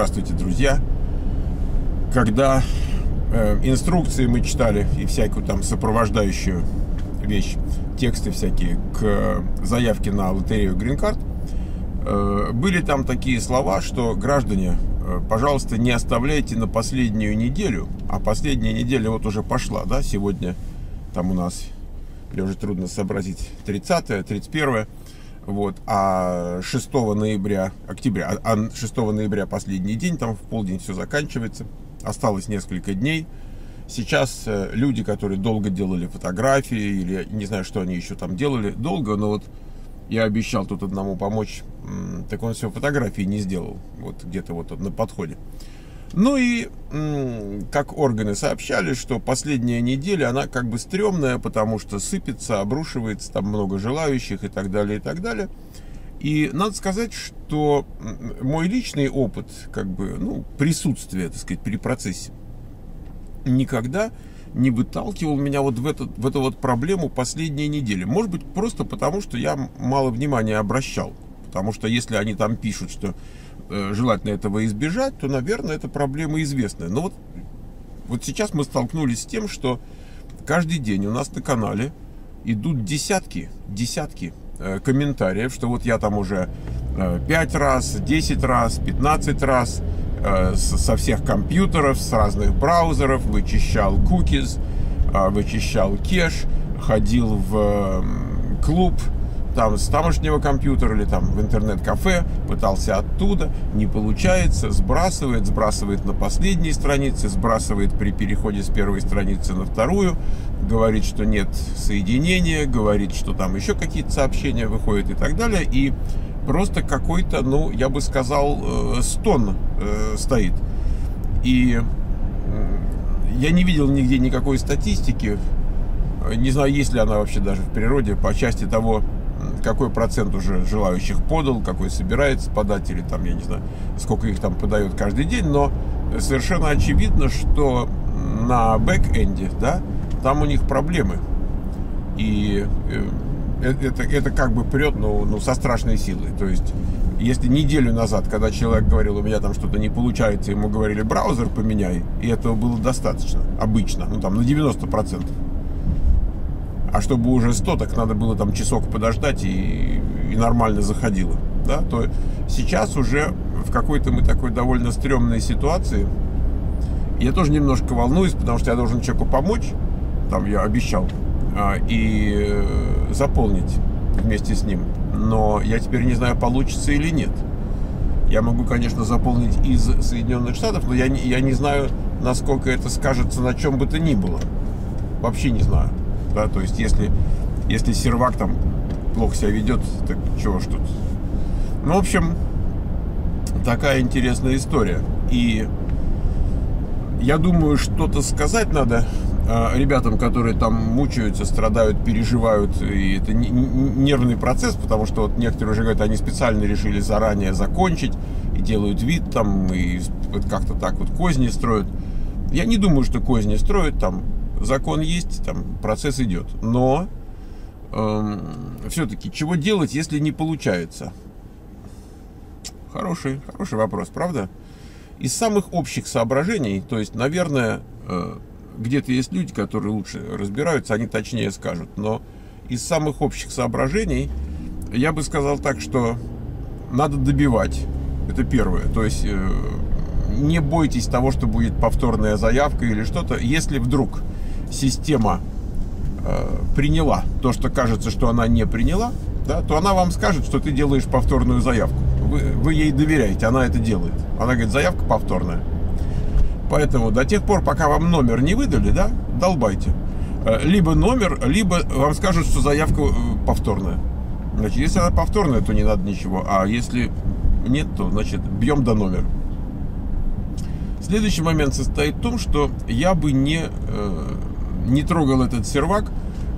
Здравствуйте, друзья. Когда инструкции мы читали и всякую там сопровождающую вещь, тексты всякие к заявке на лотерею Green Card, были там такие слова, что граждане, пожалуйста, не оставляйте на последнюю неделю, а последняя неделя вот уже пошла, да, сегодня там у нас, мне уже трудно сообразить, 30-е, 31-е, вот, а 6 ноября, октября, а 6 ноября последний день, там в полдень все заканчивается, осталось несколько дней. Сейчас люди, которые долго делали фотографии, или не знаю, что они еще там делали, долго, но вот я обещал тут одному помочь, так он все фотографии не сделал, вот где-то вот на подходе. Ну и как органы сообщали, что последняя неделя, она как бы стрёмная, потому что сыпется, обрушивается, там много желающих и так далее, и так далее. И надо сказать, что мой личный опыт, как бы, ну, присутствия, так сказать, при процессе, никогда не выталкивал меня вот в эту вот проблему последней недели. Может быть, просто потому, что я мало внимания обращал. Потому что если они там пишут, что желательно этого избежать, то, наверное, эта проблема известная. Но вот сейчас мы столкнулись с тем, что каждый день у нас на канале идут десятки комментариев, что вот я там уже 5 раз, 10 раз, 15 раз со всех компьютеров, с разных браузеров вычищал cookies, вычищал кеш, ходил в клуб там с тамошнего компьютера или там в интернет-кафе, пытался оттуда, не получается, сбрасывает на последней странице, сбрасывает при переходе с первой страницы на вторую, говорит, что нет соединения, говорит, что там еще какие-то сообщения выходят и так далее, и просто какой-то, ну, я бы сказал, стон стоит. И я не видел нигде никакой статистики, не знаю, есть ли она вообще даже в природе, по части того, какой процент уже желающих подал, какой собирается подать, или там, я не знаю, сколько их там подают каждый день, но совершенно очевидно, что на бэк-энде, да, там у них проблемы. И это как бы прет, ну, со страшной силой. То есть, если неделю назад, когда человек говорил, у меня там что-то не получается, ему говорили, браузер поменяй, и этого было достаточно, обычно, ну, там, на 90%. А чтобы уже 100, так надо было там часок подождать, и нормально заходило, да, то сейчас уже в какой-то мы такой довольно стрёмной ситуации. Я тоже немножко волнуюсь, потому что я должен человеку помочь, там я обещал, и заполнить вместе с ним, но я теперь не знаю, получится или нет. Я могу, конечно, заполнить из Соединенных Штатов, но я не знаю, насколько это скажется на чем бы то ни было, вообще не знаю. Да, то есть, если сервак там плохо себя ведет, так чего ж тут. Ну, в общем, такая интересная история. И я думаю, что-то сказать надо ребятам, которые там мучаются, страдают, переживают. И это нервный процесс, потому что вот некоторые уже говорят, они специально решили заранее закончить и делают вид там, и вот как-то так вот козни строят. Я не думаю, что козни строят там. Закон есть, там процесс идет. Но все-таки чего делать, если не получается? Хороший вопрос, правда? Из самых общих соображений, то есть, наверное, где-то есть люди, которые лучше разбираются, они точнее скажут. Но из самых общих соображений я бы сказал так, что надо добивать. Это первое. То есть не бойтесь того, что будет повторная заявка или что-то. Если вдруг система приняла то, что кажется, что она не приняла, да, то она вам скажет, что ты делаешь повторную заявку. Вы ей доверяете, она это делает. Она говорит, заявка повторная. Поэтому до тех пор, пока вам номер не выдали, да, долбайте. Либо номер, либо вам скажут, что заявка повторная. Значит, если она повторная, то не надо ничего. А если нет, то, значит, бьем до номера. Следующий момент состоит в том, что я бы не трогал этот сервак,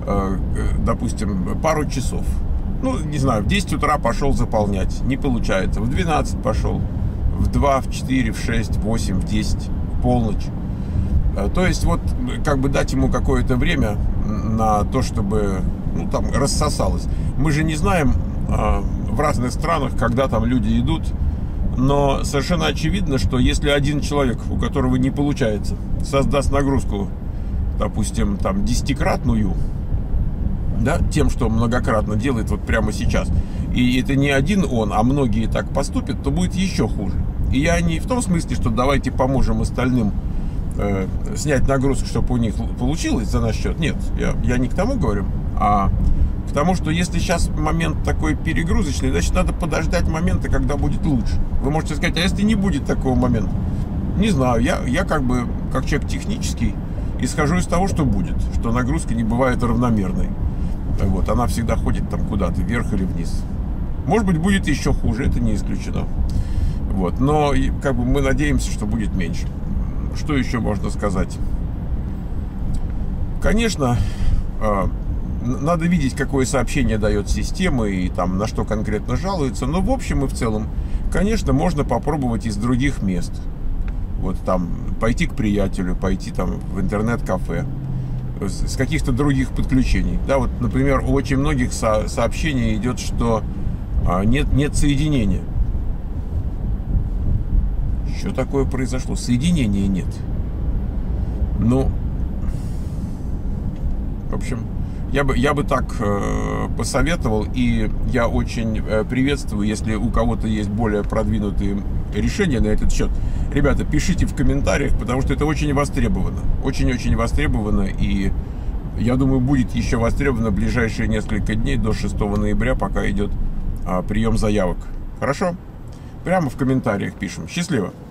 допустим, пару часов. Ну, не знаю, в 10 утра пошел заполнять, не получается. В 12 пошел, в 2, в 4, в 6, в 8, в 10, в полночь. То есть, вот, как бы дать ему какое-то время на то, чтобы, ну, там, рассосалось. Мы же не знаем в разных странах, когда там люди идут Но совершенно очевидно, что если один человек, у которого не получается, создаст нагрузку, допустим, там, 10-кратную, да, тем, что многократно делает вот прямо сейчас, и это не один он, а многие так поступят, то будет еще хуже. И я не в том смысле, что давайте поможем остальным снять нагрузку, чтобы у них получилось за наш счет. Нет, я не к тому говорю, а к тому, что если сейчас момент такой перегрузочный, значит, надо подождать момента, когда будет лучше. Вы можете сказать, а если не будет такого момента? Не знаю, я как бы, как человек технический, исхожу из того, что будет, что нагрузка не бывает равномерной. Вот, она всегда ходит там куда-то, вверх или вниз. Может быть, будет еще хуже, это не исключено. Вот, но как бы мы надеемся, что будет меньше. Что еще можно сказать? Конечно, надо видеть, какое сообщение дает система и там на что конкретно жалуется. Но в общем и в целом, конечно, можно попробовать из других мест. Вот там пойти к приятелю, пойти там в интернет-кафе, с каких-то других подключений. Да, вот, например, у очень многих сообщений идет, что нет соединения. Что такое произошло? Соединения нет. Ну, в общем, я бы так посоветовал, и я очень приветствую, если у кого-то есть более продвинутые решения на этот счет. Ребята, пишите в комментариях, потому что это очень востребовано. Очень-очень востребовано, и я думаю, будет еще востребовано в ближайшие несколько дней, до 6 ноября, пока идет прием заявок. Хорошо? Прямо в комментариях пишем. Счастливо!